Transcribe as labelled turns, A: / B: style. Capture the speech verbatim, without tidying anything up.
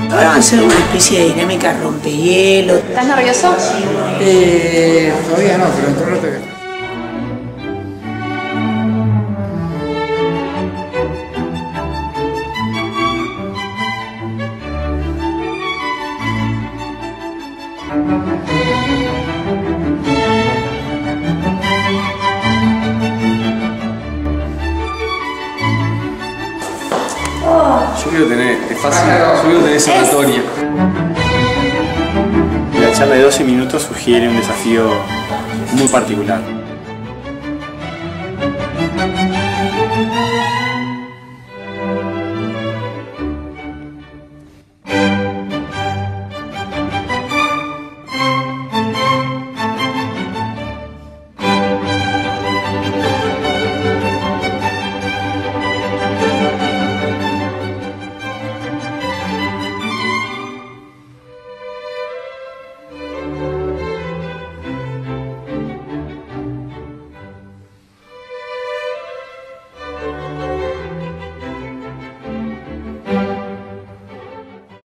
A: Ahora vamos a hacer una especie de dinámica rompehielo.
B: ¿Estás nervioso?
A: Eh,
C: Todavía no, pero dentro de un rato que...
D: Yo quiero tener, es fácil, yo quiero tener esa oratoria.
E: La charla de doce minutos sugiere un desafío muy particular.